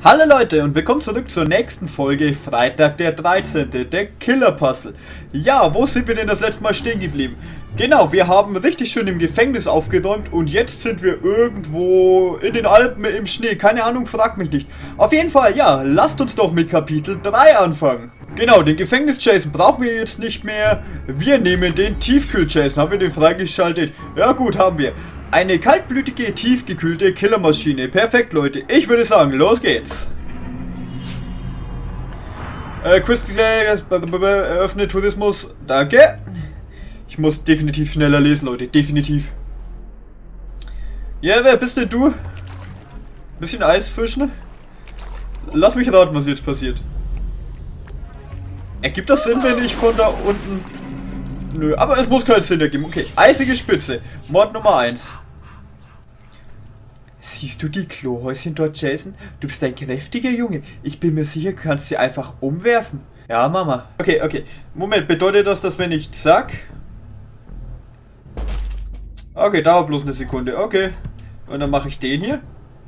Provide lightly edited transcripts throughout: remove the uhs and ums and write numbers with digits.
Hallo Leute und willkommen zurück zur nächsten Folge, Freitag der 13., der Killer Puzzle. Ja, wo sind wir denn das letzte Mal stehen geblieben? Genau, wir haben richtig schön im Gefängnis aufgeräumt und jetzt sind wir irgendwo in den Alpen im Schnee. Keine Ahnung, fragt mich nicht. Auf jeden Fall, ja, lasst uns doch mit Kapitel 3 anfangen. Genau, den Gefängnis-Jason brauchen wir jetzt nicht mehr. Wir nehmen den Tiefkühl-Jason. Haben wir den freigeschaltet? Ja gut, haben wir. Eine kaltblütige, tiefgekühlte Killermaschine. Perfekt, Leute. Ich würde sagen, los geht's. Crystal eröffnet Tourismus. Danke. Ich muss definitiv schneller lesen, Leute. Definitiv. Ja, wer bist denn du? Bisschen Eis fischen? Lass mich raten, was jetzt passiert. Ergibt das Sinn, wenn ich von da unten... Nö, aber es muss keinen Sinn ergeben. Okay, eisige Spitze. Mord Nummer 1. Siehst du die Klohäuschen dort, Jason? Du bist ein kräftiger Junge. Ich bin mir sicher, du kannst sie einfach umwerfen. Ja, Mama. Okay, okay. Moment, bedeutet das, dass wenn ich zack... Okay, dauert bloß eine Sekunde. Okay. Und dann mache ich den hier.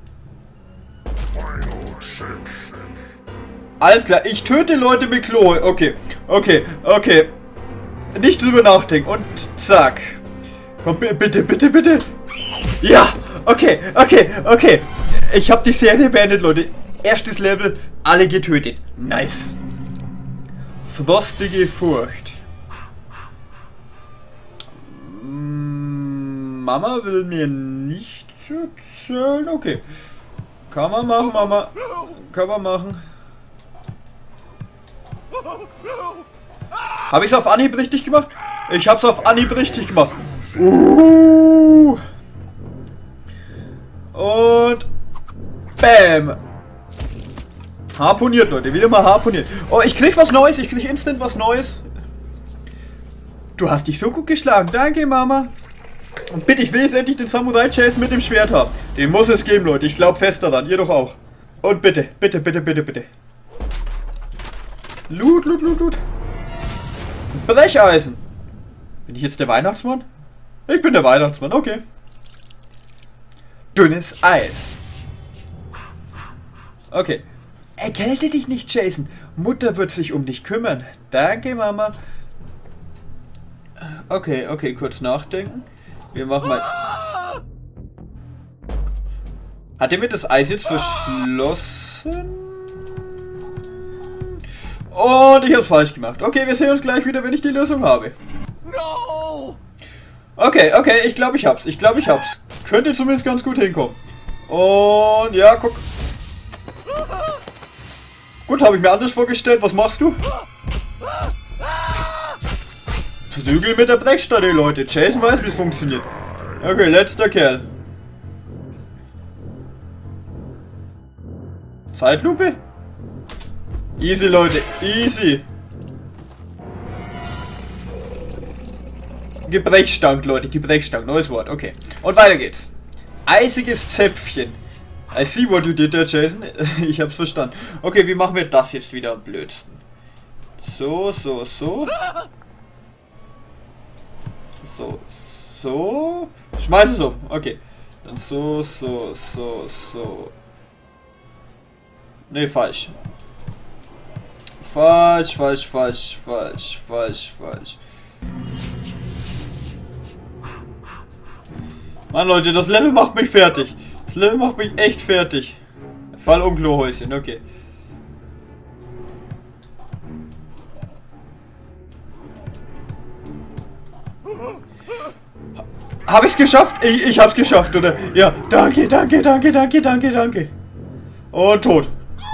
Alles klar, ich töte Leute mit Klo. Okay, okay, okay. Nicht drüber nachdenken. Und zack. Komm, bitte, bitte, bitte. Ja, okay, okay, okay. Ich habe die Serie beendet, Leute. Erstes Level, alle getötet. Nice. Frostige Furcht. Mama will mir nicht erzählen. Okay. Kann man machen, Mama. Kann man machen. Habe ich es auf Anhieb richtig gemacht? Ich habe es auf Anhieb richtig gemacht. Und bam. Harponiert, Leute. Wieder mal harponiert. Oh, ich krieg was Neues. Ich krieg instant was Neues. Du hast dich so gut geschlagen. Danke, Mama. Und bitte, ich will jetzt endlich den Samurai Chase mit dem Schwert haben. Den muss es geben, Leute. Ich glaube fest daran. Ihr doch auch. Und bitte, bitte, bitte, bitte, bitte. Loot, Loot, Loot, Loot. Brecheisen. Bin ich jetzt der Weihnachtsmann? Ich bin der Weihnachtsmann, okay. Dünnes Eis. Okay. Erkälte dich nicht, Jason. Mutter wird sich um dich kümmern. Danke, Mama. Okay, okay, kurz nachdenken. Wir machen mal... Hat er mir das Eis jetzt verschlossen? Und ich habe es falsch gemacht. Okay, wir sehen uns gleich wieder, wenn ich die Lösung habe. Okay, okay, ich glaube, ich hab's. Ich glaube, ich hab's. Könnte zumindest ganz gut hinkommen. Und ja, guck. Gut, habe ich mir anders vorgestellt. Was machst du? Prügel mit der Brechstange, Leute. Jason weiß, wie es funktioniert. Okay, letzter Kerl. Zeitlupe? Easy, Leute. Easy. Gebrechstank, Leute. Gebrechstank. Neues Wort. Okay. Und weiter geht's. Eisiges Zäpfchen. I see what you did there, Jason. Ich hab's verstanden. Okay, wie machen wir das jetzt wieder am blödsten? So, so, so. So, so. Schmeiß es um. Okay. Dann so, so, so, so. Ne, falsch. Falsch, falsch, falsch, falsch, falsch, falsch. Mann, Leute, das Level macht mich fertig. Das Level macht mich echt fertig. Fall um Klohäuschen, okay. Hab ich's geschafft? Ich hab's geschafft, oder? Ja, danke, danke, danke, danke, danke, danke. Und tot.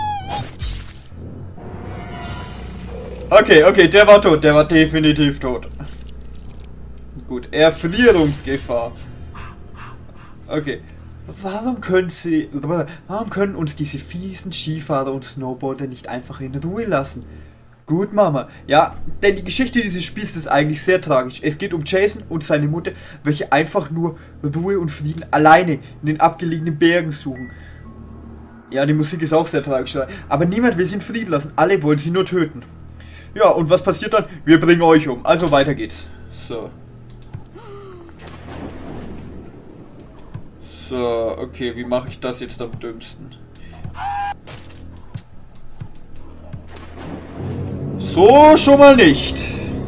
Okay, okay, der war tot. Der war definitiv tot. Gut, Erfrierungsgefahr. Okay. Warum können uns diese fiesen Skifahrer und Snowboarder nicht einfach in Ruhe lassen? Gut, Mama. Ja, denn die Geschichte dieses Spiels ist eigentlich sehr tragisch. Es geht um Jason und seine Mutter, welche einfach nur Ruhe und Frieden alleine in den abgelegenen Bergen suchen. Ja, die Musik ist auch sehr tragisch. Aber niemand will sie in Frieden lassen. Alle wollen sie nur töten. Ja, und was passiert dann? Wir bringen euch um. Also weiter geht's. So. So, okay, wie mache ich das jetzt am dümmsten? So schon mal nicht.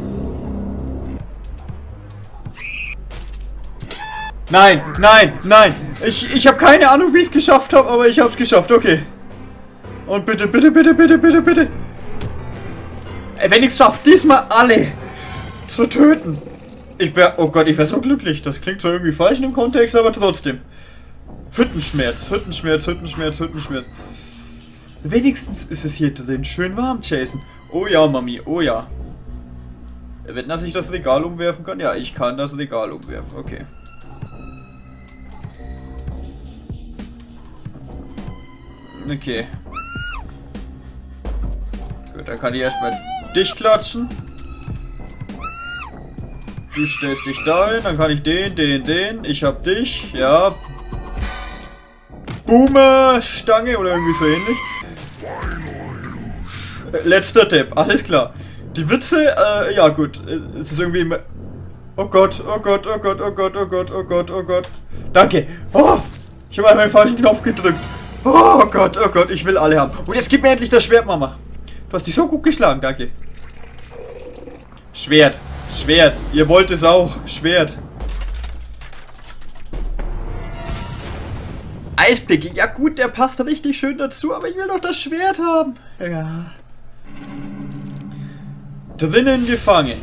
Nein, nein, nein. Ich habe keine Ahnung, wie ich es geschafft habe, aber ich habe es geschafft. Okay. Und bitte, bitte, bitte, bitte, bitte, bitte. Wenn ich es schaffe, diesmal alle zu töten. Oh Gott, ich wäre so glücklich. Das klingt zwar irgendwie falsch in dem Kontext, aber trotzdem. Hüttenschmerz, Hüttenschmerz, Hüttenschmerz, Hüttenschmerz. Wenigstens ist es hier drin schön warm, Jason. Oh ja, Mami, oh ja. Wenn dass ich das Regal umwerfen kann? Ja, ich kann das Regal umwerfen, okay. Okay. Gut, dann kann ich erstmal dich klatschen. Du stellst dich dahin, dann kann ich den. Ich hab dich, ja. Boomer-Stange oder irgendwie so ähnlich. Letzter Depp, alles klar. Die Witze, ja gut. Es ist irgendwie immer... Oh Gott, oh Gott, oh Gott, oh Gott, oh Gott, oh Gott, oh Gott. Danke. Oh, ich habe einfach den falschen Knopf gedrückt. Oh Gott, ich will alle haben. Und jetzt gib mir endlich das Schwert, Mama. Du hast dich so gut geschlagen, danke. Schwert, Schwert. Ihr wollt es auch. Schwert. Eispickel, ja gut, der passt richtig schön dazu, aber ich will doch das Schwert haben. Ja. Drinnen gefangen.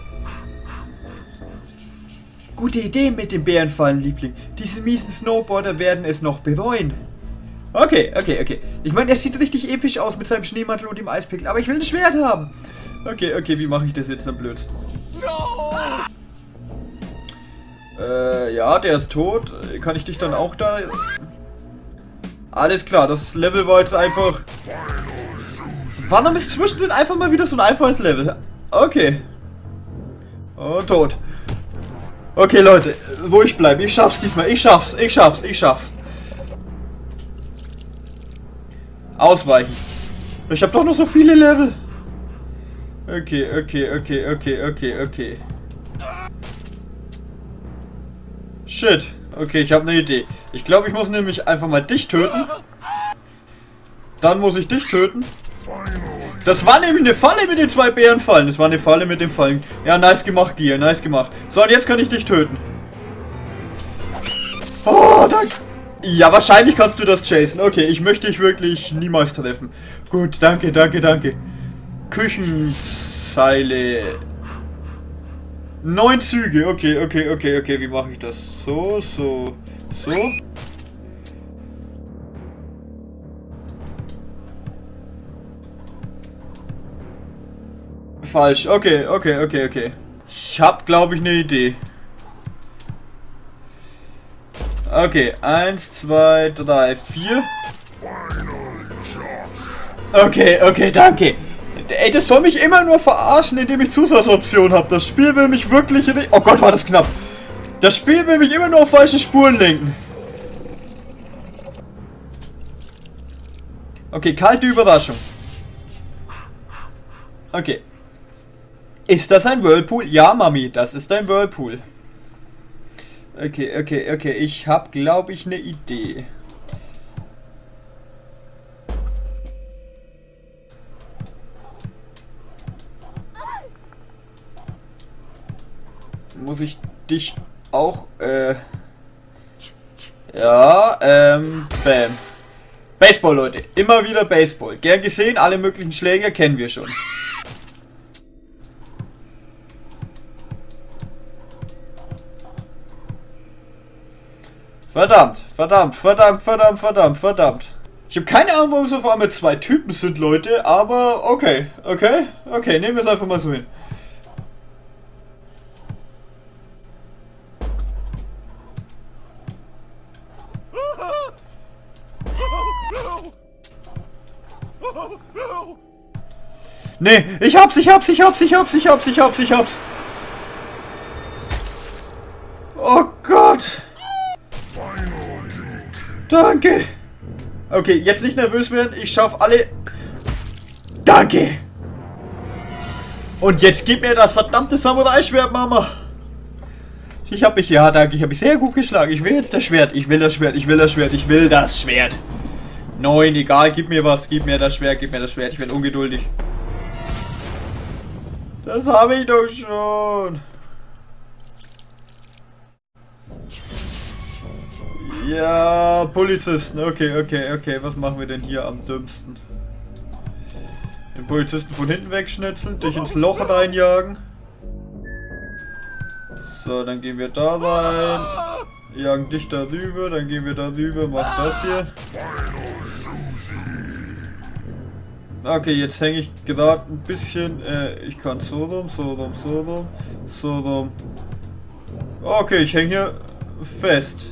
Gute Idee mit dem Bärenfallen, Liebling. Diese miesen Snowboarder werden es noch bereuen. Okay. Ich meine, er sieht richtig episch aus mit seinem Schneemantel und dem Eispickel, aber ich will ein Schwert haben. Okay, wie mache ich das jetzt am blödsten? Ja, der ist tot. Kann ich dich dann auch da... Alles klar, das Level war jetzt einfach... Warum ist zwischendrin einfach mal wieder so ein einfaches Level? Okay. Oh, tot. Okay, Leute, ruhig bleiben. Ich schaff's diesmal. Ich schaff's. Ausweichen. Ich habe doch noch so viele Level. Okay. Shit. Okay, ich habe eine Idee. Ich glaube, ich muss nämlich einfach mal dich töten. Dann muss ich dich töten. Das war nämlich eine Falle mit den 2 Bärenfallen. Das war eine Falle mit den Fallen. Ja, nice gemacht, Gier. Nice gemacht. So, und jetzt kann ich dich töten. Oh, danke. Ja, wahrscheinlich kannst du das chasen. Okay, ich möchte dich wirklich niemals treffen. Gut, danke. Küchenzeile. 9 Züge. Okay. Wie mache ich das? So. Falsch. Okay. Ich habe, glaube ich, eine Idee. Okay, 1, 2, 3, 4. Okay, danke. Ey, das soll mich immer nur verarschen, indem ich Zusatzoptionen habe. Das Spiel will mich wirklich... Oh Gott, war das knapp. Das Spiel will mich immer nur auf falsche Spuren lenken. Okay, kalte Überraschung. Okay. Ist das ein Whirlpool? Ja, Mami, das ist ein Whirlpool. Okay. Ich habe, glaube ich, eine Idee. Muss ich dich auch, ja, bam. Baseball, Leute. Immer wieder Baseball. Gern gesehen, alle möglichen Schläger kennen wir schon. Verdammt. Ich habe keine Ahnung, warum es auf einmal 2 Typen sind, Leute, aber okay, nehmen wir es einfach mal so hin. Nee, ich hab's. Oh Gott. Danke. Okay, jetzt nicht nervös werden. Ich schaff alle. Danke. Und jetzt gib mir das verdammte Samurai-Schwert, Mama. Ich habe mich sehr gut geschlagen. Ich will jetzt das Schwert. Ich will das Schwert. 9, egal, gib mir was. Gib mir das Schwert. Ich bin ungeduldig. Das habe ich doch schon. Ja, Polizisten. Okay. Was machen wir denn hier am dümmsten? Den Polizisten von hinten wegschnitzeln, dich ins Loch reinjagen. So, dann gehen wir da rein. Jagen dich da rüber, dann gehen wir da rüber, mach das hier. Okay, jetzt hänge ich gerade ein bisschen. Ich kann so rum. Okay, ich hänge hier fest.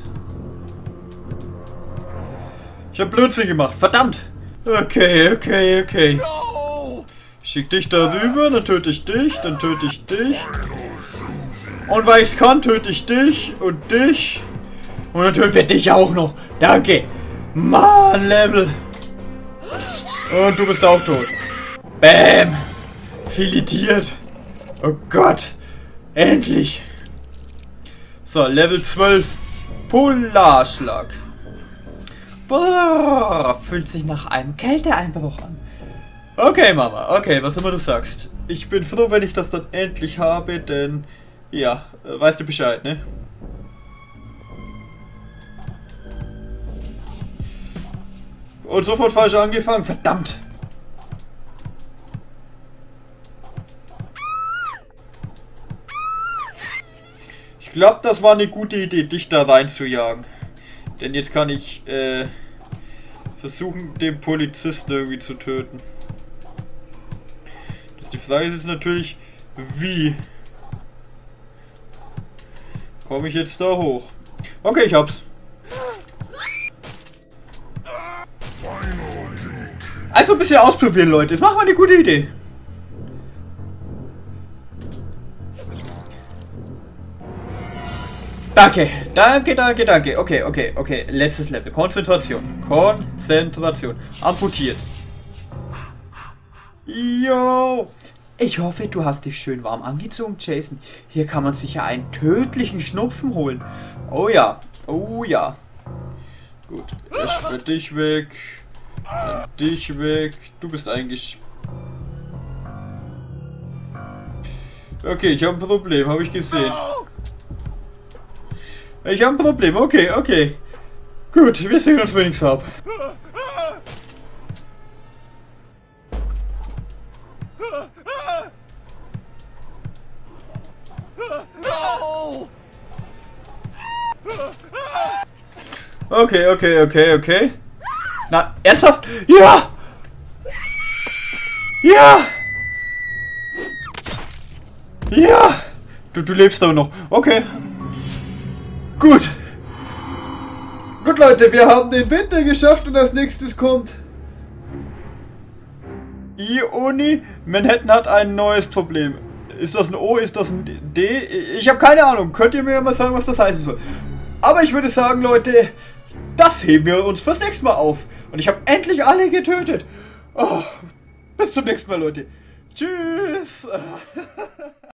Ich habe Blödsinn gemacht, verdammt! Okay. Ich schick dich da rüber, dann töte ich dich, dann töte ich dich. Und weil ich es kann, töte ich dich und dich. Und dann töten wir dich auch noch. Danke. Mann, Level. Und du bist auch tot. Bam. Filetiert. Oh Gott. Endlich. So, Level 12. Polarschlag. Boah, fühlt sich nach einem Kälteeinbruch an. Okay, Mama. Okay, was immer du sagst. Ich bin froh, wenn ich das dann endlich habe, denn... Ja, weißt du Bescheid, ne? Und sofort falsch angefangen, verdammt! Ich glaube, das war eine gute Idee, dich da reinzujagen. Denn jetzt kann ich versuchen, den Polizisten irgendwie zu töten. Die Frage ist jetzt natürlich, wie komme ich jetzt da hoch? Okay, ich hab's. Einfach ein bisschen ausprobieren, Leute. Das macht mal eine gute Idee. Danke. Okay. Letztes Level. Konzentration. Amputiert. Yo. Ich hoffe, du hast dich schön warm angezogen, Jason. Hier kann man sicher einen tödlichen Schnupfen holen. Oh ja. Gut. Erst dich weg. Dann dich weg. Du bist eingesperrt. Okay, ich habe ein Problem. Habe ich gesehen. Ich habe ein Problem. Okay. Gut, wir sehen uns, wenn ich's hab. Okay. Na, ernsthaft? Ja! Du lebst aber noch. Okay. Gut, Leute, wir haben den Winter geschafft und als nächstes kommt... Uni. Manhattan hat ein neues Problem. Ist das ein O? Ist das ein D? Ich habe keine Ahnung. Könnt ihr mir mal sagen, was das heißen soll? Aber ich würde sagen, Leute, das heben wir uns fürs nächste Mal auf. Und ich habe endlich alle getötet. Oh, bis zum nächsten Mal, Leute. Tschüss.